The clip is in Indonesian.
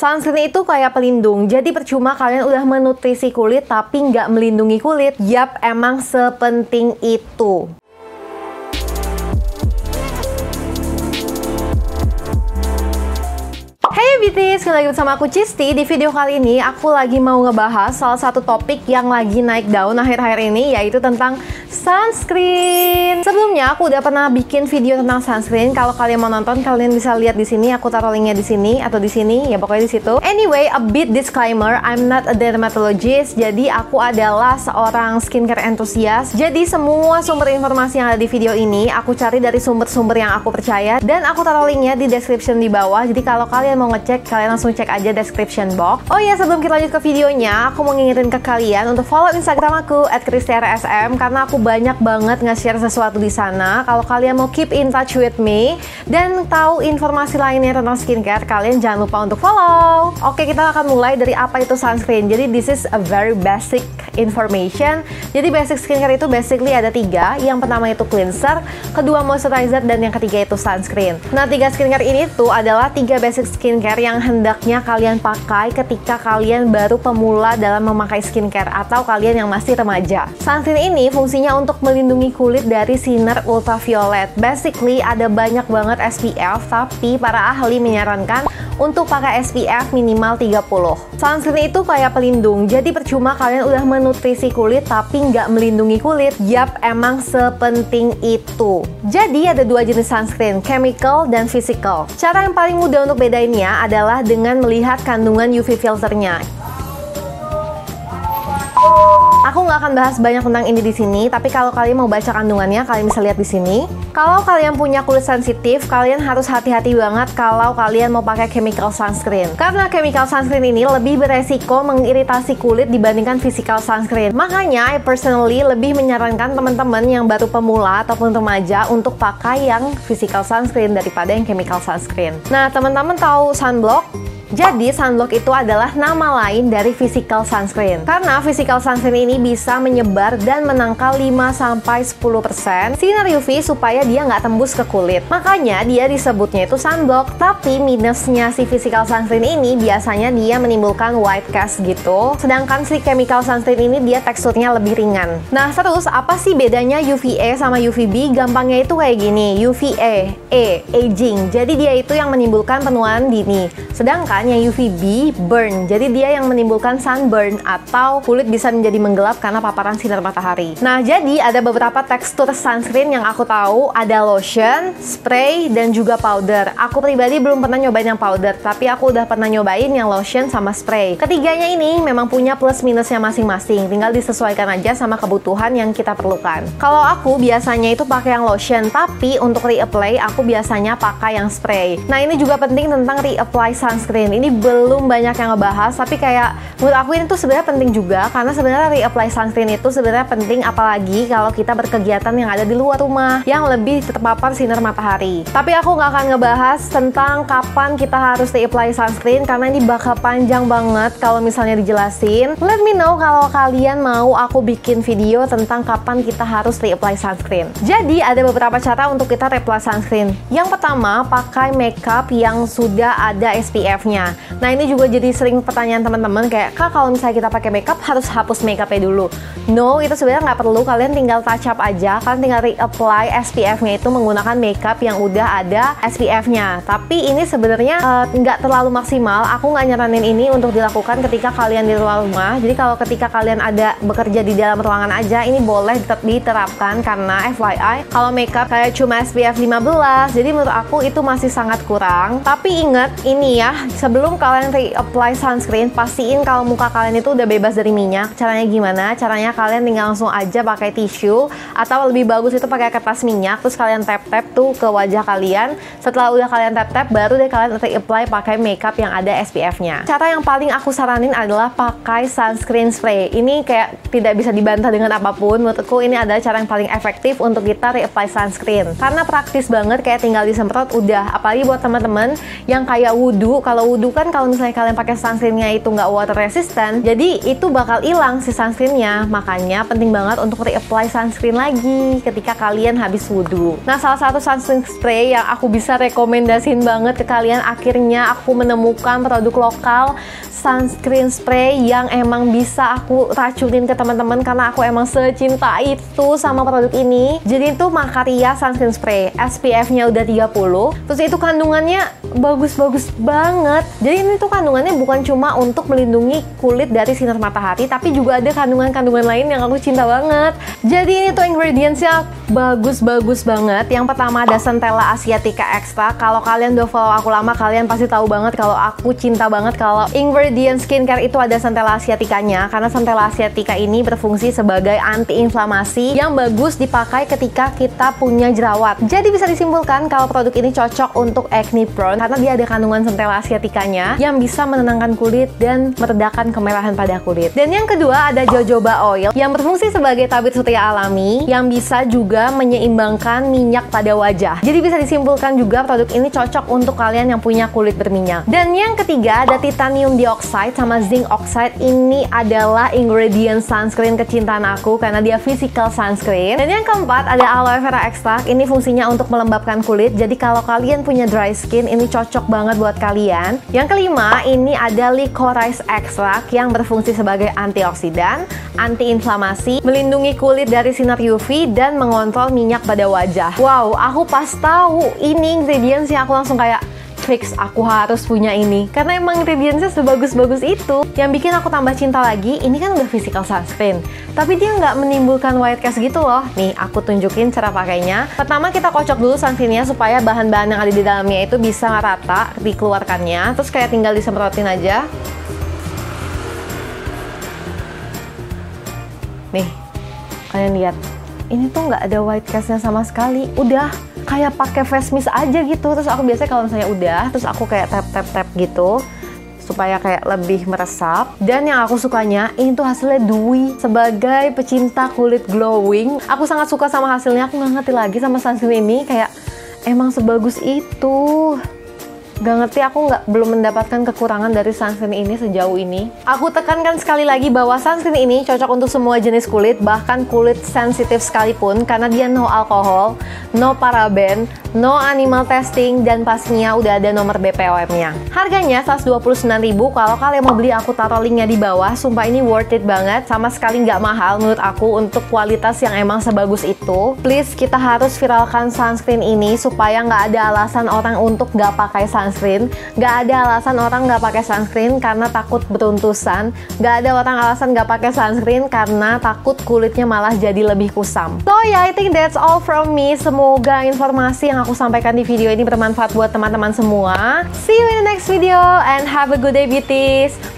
Sunscreen itu kayak pelindung, jadi percuma kalian udah menutrisi kulit tapi nggak melindungi kulit. Yap, emang sepenting itu. Hey beauties, kembali lagi bersama aku Cisti. Di video kali ini aku lagi mau ngebahas salah satu topik yang lagi naik daun akhir-akhir ini, yaitu tentang sunscreen. Sebelumnya aku udah pernah bikin video tentang sunscreen. Kalau kalian mau nonton, kalian bisa lihat di sini. Aku taruh linknya di sini atau di sini, ya pokoknya di situ. Anyway, a bit disclaimer, I'm not a dermatologist. Jadi aku adalah seorang skincare enthusiast. Jadi semua sumber informasi yang ada di video ini aku cari dari sumber-sumber yang aku percaya, dan aku taruh linknya di description di bawah. Jadi kalau kalian mau ngecek, kalian langsung cek aja description box. Oh iya, sebelum kita lanjut ke videonya, aku mau ngingetin ke kalian untuk follow Instagram aku @kristiarsm, karena aku banyak banget nge-share sesuatu di sana. Kalau kalian mau keep in touch with me dan tahu informasi lainnya tentang skincare, kalian jangan lupa untuk follow. Oke, kita akan mulai dari apa itu sunscreen. Jadi this is a very basic information. Jadi basic skincare itu basically ada 3. Yang pertama itu cleanser, kedua moisturizer, dan yang ketiga itu sunscreen. Nah, 3 skincare ini tuh adalah 3 basic skincare yang hendaknya kalian pakai ketika kalian baru pemula dalam memakai skincare atau kalian yang masih remaja. Sunscreen ini fungsinya untuk melindungi kulit dari sinar ultraviolet. Basically ada banyak banget SPF, tapi para ahli menyarankan untuk pakai SPF minimal 30. Sunscreen itu kayak pelindung, jadi percuma kalian udah menutrisi kulit tapi nggak melindungi kulit. Yap, emang sepenting itu. Jadi ada 2 jenis sunscreen, chemical dan physical. Cara yang paling mudah untuk bedainnya adalah dengan melihat kandungan UV filternya. Aku nggak akan bahas banyak tentang ini di sini, tapi kalau kalian mau baca kandungannya, kalian bisa lihat di sini. Kalau kalian punya kulit sensitif, kalian harus hati-hati banget kalau kalian mau pakai chemical sunscreen. Karena chemical sunscreen ini lebih beresiko mengiritasi kulit dibandingkan physical sunscreen. Makanya, I personally lebih menyarankan teman-teman yang baru pemula ataupun remaja untuk pakai yang physical sunscreen daripada yang chemical sunscreen. Nah, teman-teman tahu sunblock? Jadi sunblock itu adalah nama lain dari physical sunscreen. Karena physical sunscreen ini bisa menyebar dan menangkal 5-10% sinar UV supaya dia nggak tembus ke kulit. Makanya dia disebutnya itu sunblock. Tapi minusnya si physical sunscreen ini biasanya dia menimbulkan white cast gitu. Sedangkan si chemical sunscreen ini dia teksturnya lebih ringan. Nah, terus apa sih bedanya UVA sama UVB? Gampangnya itu kayak gini. UVA, aging. Jadi dia itu yang menimbulkan penuaan dini. Sedangkan yang UVB, burn. Jadi dia yang menimbulkan sunburn atau kulit bisa menjadi menggelap karena paparan sinar matahari. Nah, jadi ada beberapa tekstur sunscreen yang aku tahu. Ada lotion, spray, dan juga powder. Aku pribadi belum pernah nyobain yang powder, tapi aku udah pernah nyobain yang lotion sama spray. Ketiganya ini memang punya plus minusnya masing-masing. Tinggal disesuaikan aja sama kebutuhan yang kita perlukan. Kalau aku biasanya itu pakai yang lotion, tapi untuk reapply aku biasanya pakai yang spray. Nah, ini juga penting tentang reapply sunscreen. Ini belum banyak yang ngebahas, tapi kayak menurut aku ini tuh sebenarnya penting juga, karena sebenarnya reapply sunscreen itu sebenarnya penting apalagi kalau kita berkegiatan yang ada di luar rumah yang lebih terpapar sinar matahari. Tapi aku nggak akan ngebahas tentang kapan kita harus reapply sunscreen karena ini bakal panjang banget kalau misalnya dijelasin. Let me know kalau kalian mau aku bikin video tentang kapan kita harus reapply sunscreen. Jadi ada beberapa cara untuk kita reapply sunscreen. Yang pertama, pakai makeup yang sudah ada SPF-nya. Nah, ini juga jadi sering pertanyaan teman-teman kayak, Kak, kalau misalnya kita pakai makeup harus hapus makeupnya dulu. No, itu sebenarnya nggak perlu. Kalian tinggal touch up aja. Kalian tinggal reapply SPF-nya itu menggunakan makeup yang udah ada SPF-nya. Tapi ini sebenarnya nggak terlalu maksimal. Aku nggak nyaranin ini untuk dilakukan ketika kalian di luar rumah. Jadi kalau ketika kalian ada bekerja di dalam ruangan aja, ini boleh diterapkan karena FYI, kalau makeup kayak cuma SPF 15, jadi menurut aku itu masih sangat kurang. Tapi ingat, ini ya, sebelum kalian reapply sunscreen, pastiin kalau muka kalian itu udah bebas dari minyak. Caranya gimana? Caranya kalian tinggal langsung aja pakai tisu, atau lebih bagus itu pakai kertas minyak, terus kalian tap-tap tuh ke wajah kalian. Setelah udah kalian tap-tap, baru deh kalian reapply pakai makeup yang ada SPF-nya. Cara yang paling aku saranin adalah pakai sunscreen spray. Ini kayak tidak bisa dibantah dengan apapun. Menurutku ini adalah cara yang paling efektif untuk kita reapply sunscreen. Karena praktis banget, kayak tinggal disemprot udah. Apalagi buat teman-teman yang kayak wudhu. Kalau wudhu kan kalau misalnya kalian pakai sunscreennya itu nggak water resistant, jadi itu bakal hilang si sunscreennya. Makanya penting banget untuk reapply sunscreen lagi ketika kalian habis wudhu. Nah, salah satu sunscreen spray yang aku bisa rekomendasiin banget ke kalian, akhirnya aku menemukan produk lokal sunscreen spray yang emang bisa aku racunin ke teman-teman karena aku emang secinta itu sama produk ini. Jadi itu Makaria sunscreen spray, SPF-nya udah 30, terus itu kandungannya bagus-bagus banget. Jadi ini tuh kandungannya bukan cuma untuk melindungi kulit dari sinar matahari, tapi juga ada kandungan-kandungan lain yang aku cinta banget. Jadi ini tuh ingredientsnya bagus-bagus banget. Yang pertama ada Centella asiatica extra. Kalau kalian udah follow aku lama, kalian pasti tahu banget kalau aku cinta banget kalau ingredient skincare itu ada Centella asiaticanya, karena Centella asiatica ini berfungsi sebagai anti-inflamasi yang bagus dipakai ketika kita punya jerawat. Jadi bisa disimpulkan kalau produk ini cocok untuk acne prone karena dia ada kandungan Centella asiaticanya yang bisa menenangkan kulit dan meredakan kemerahan pada kulit. Dan yang kedua ada jojoba oil yang berfungsi sebagai tabir surya alami yang bisa juga menyeimbangkan minyak pada wajah. Jadi bisa disimpulkan juga produk ini cocok untuk kalian yang punya kulit berminyak. Dan yang ketiga ada titanium dioxide sama zinc oxide. Ini adalah ingredient sunscreen kecintaan aku karena dia physical sunscreen. Dan yang keempat ada aloe vera extract. Ini fungsinya untuk melembabkan kulit. Jadi kalau kalian punya dry skin, ini cocok banget buat kalian. Yang kelima ini ada licorice extract yang berfungsi sebagai antioksidan, anti-inflamasi, melindungi kulit dari sinar UV dan mengontrol minyak pada wajah. Wow, aku pas tahu ini ingredientsnya aku langsung kayak fix, aku harus punya ini karena emang ingredientsnya sebagus-bagus itu. Yang bikin aku tambah cinta lagi, ini kan udah physical sunscreen tapi dia nggak menimbulkan white cast gitu loh. Nih aku tunjukin cara pakainya. Pertama kita kocok dulu sunscreennya supaya bahan-bahan yang ada di dalamnya itu bisa rata dikeluarkannya. Terus kayak tinggal disemprotin aja. Nih kalian lihat, ini tuh nggak ada white castnya sama sekali. Udah kayak pakai face mist aja gitu. Terus aku biasanya kalau misalnya udah, terus aku kayak tap gitu supaya kayak lebih meresap. Dan yang aku sukanya, ini tuh hasilnya dewy. Sebagai pecinta kulit glowing, aku sangat suka sama hasilnya. Aku nggak ngerti lagi sama sunscreen ini, kayak emang sebagus itu. Gak ngerti, aku belum mendapatkan kekurangan dari sunscreen ini sejauh ini. Aku tekankan sekali lagi bahwa sunscreen ini cocok untuk semua jenis kulit, bahkan kulit sensitif sekalipun, karena dia no alkohol, no paraben, no animal testing, dan pastinya udah ada nomor BPOM-nya. Harganya 129.000. Kalau kalian mau beli, aku taruh linknya di bawah. Sumpah ini worth it banget, sama sekali nggak mahal menurut aku untuk kualitas yang emang sebagus itu. Please, kita harus viralkan sunscreen ini supaya nggak ada alasan orang untuk nggak pakai sunscreen. Gak ada alasan orang nggak pakai sunscreen karena takut beruntusan. Gak ada orang alasan nggak pakai sunscreen karena takut kulitnya malah jadi lebih kusam. So yeah, I think that's all from me. Semoga informasi yang aku sampaikan di video ini bermanfaat buat teman-teman semua. See you in the next video and have a good day beauties.